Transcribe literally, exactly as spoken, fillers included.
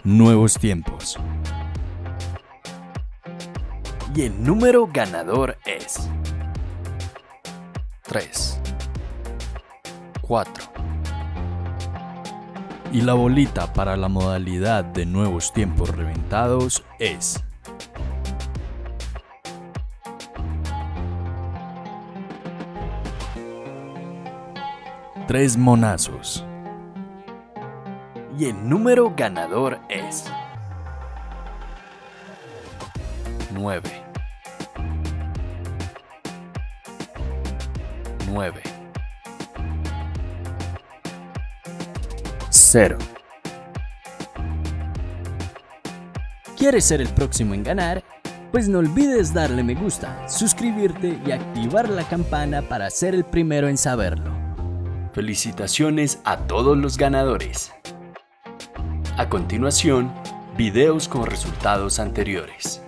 Nuevos tiempos. Y el número ganador es tres, cuatro. Y la bolita para la modalidad de nuevos tiempos reventados es tres monazos. Y el número ganador es nueve, nueve, cero. ¿Quieres ser el próximo en ganar? Pues no olvides darle me gusta, suscribirte y activar la campana para ser el primero en saberlo. Felicitaciones a todos los ganadores. A continuación, videos con resultados anteriores.